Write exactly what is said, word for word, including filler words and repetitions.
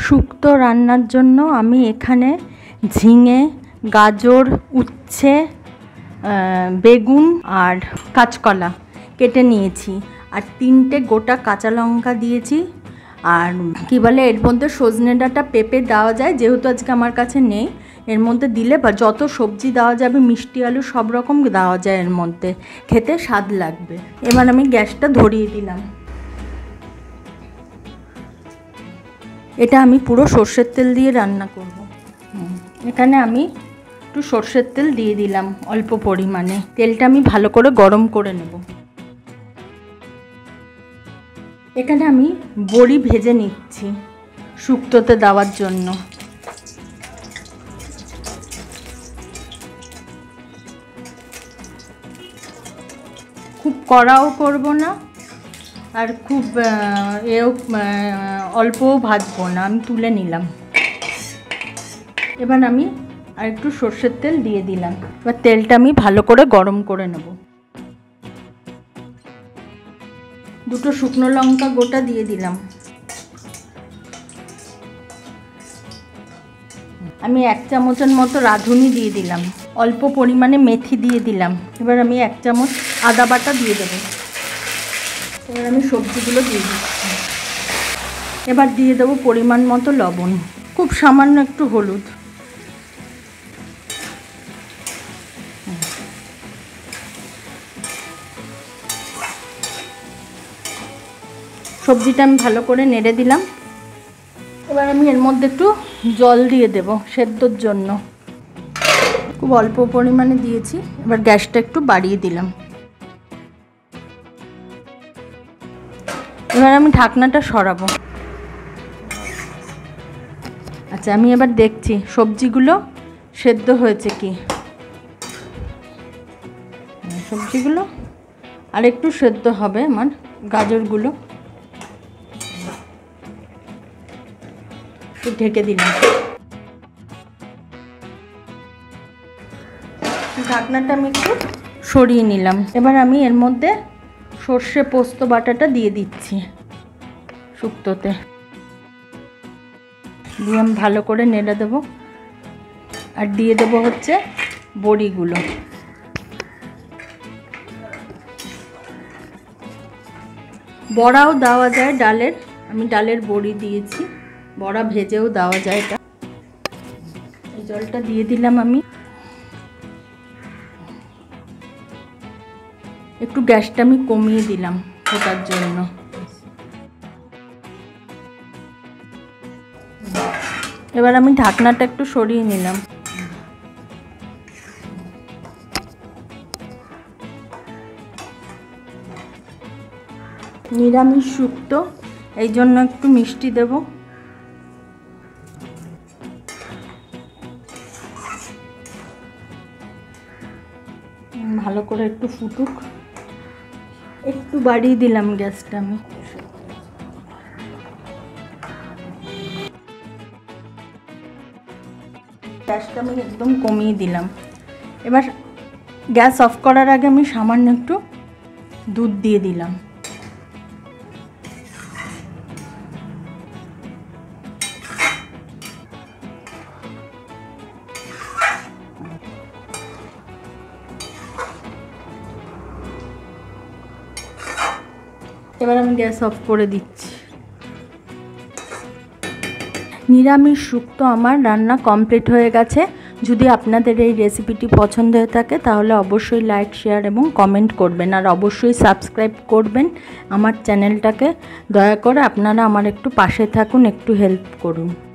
শুক্তো রান্নার জন্য আমি এখানে ঝিঙে, গাজর, উচ্ছে, বেগুন আর কাঁচকলা কেটে নিয়েছি, আর তিনটে গোটা কাঁচা লঙ্কা দিয়েছি। আর কি বলে, এর মধ্যে সজনে ডাঁটা, পেঁপে দেওয়া যায়, যেহেতু আজকে আমার কাছে নেই। এর মধ্যে দিলে বা যত সবজি দেওয়া যাবে, মিষ্টি আলু সব রকম দেওয়া যায় এর মধ্যে, খেতে স্বাদ লাগবে। এবার আমি গ্যাসটা ধরিয়ে দিলাম। এটা আমি পুরো সর্ষের তেল দিয়ে রান্না করব। এখানে আমি একটু সর্ষের তেল দিয়ে দিলাম অল্প পরিমাণে। তেলটা আমি ভালো করে গরম করে নেব। এখানে আমি বড়ি ভেজে নিচ্ছি শুক্তোতে দেওয়ার জন্য। খুব কড়াও করব না, আর খুব এও অল্পও ভাজবো না, আমি তুলে নিলাম। এবার আমি আর একটু সর্ষের তেল দিয়ে দিলাম। এবার তেলটা আমি ভালো করে গরম করে নেব। দুটো শুকনো লঙ্কা গোটা দিয়ে দিলাম। আমি এক চামচের মতো রাঁধুনি দিয়ে দিলাম। অল্প পরিমাণে মেথি দিয়ে দিলাম। এবার আমি এক চামচ আদা বাটা দিয়ে দেবো। এবার আমি সবজিগুলো দিয়ে দিচ্ছি। এবার দিয়ে দেবো পরিমাণ মতো লবণ, খুব সামান্য একটু হলুদ। সবজিটা আমি ভালো করে নেড়ে দিলাম। এবার আমি এর মধ্যে একটু জল দিয়ে দেব সেদ্ধর জন্য। খুব অল্প পরিমাণে দিয়েছি। এবার গ্যাসটা একটু বাড়িয়ে দিলাম। এবার আমি ঢাকনাটা সরাবো। আচ্ছা, আমি এবার দেখছি সবজিগুলো সেদ্ধ হয়েছে কি। সবজিগুলো আর একটু সেদ্ধ হবে। আমার গাজরগুলো ঢেকে দিলাম। ঢাকনাটা আমি একটু সরিয়ে নিলাম। এবার আমি এর মধ্যে সর্ষে পোস্ত বাটাটা দিয়ে দিচ্ছি শুক্তোতে। দিয়ে আমি ভালো করে নেড়ে দেবো। আর দিয়ে দেবো হচ্ছে বড়িগুলো। বড়াও দেওয়া যায় ডালের, আমি ডালের বড়ি দিয়েছি। বড়া ভেজেও দেওয়া যায়। এটা এই জলটা দিয়ে দিলাম আমি। একটু গ্যাসটা আমি কমিয়ে দিলাম ফোটার জন্য। এবার আমি ঢাকনাটা একটু সরিয়ে নিলাম। নিরামিষ শুক্তো, এই জন্য একটু মিষ্টি দেব। ভালো করে একটু ফুটুক। একটু বাড়িয়ে দিলাম গ্যাসটা আমি। গ্যাসটা আমি একদম কমিয়ে দিলাম। এবার গ্যাস অফ করার আগে আমি সামান্য একটু দুধ দিয়ে দিলাম। এবার আমি গ্যাস অফ করে দিচ্ছি। নিরামিষ শুক্তো আমার রান্না কমপ্লিট হয়ে গেছে। যদি আপনাদের এই রেসিপিটি পছন্দ হয়ে থাকে তাহলে অবশ্যই লাইক, শেয়ার এবং কমেন্ট করবেন। আর অবশ্যই সাবস্ক্রাইব করবেন আমার চ্যানেলটাকে। দয়া করে আপনারা আমার একটু পাশে থাকুন, একটু হেল্প করুন।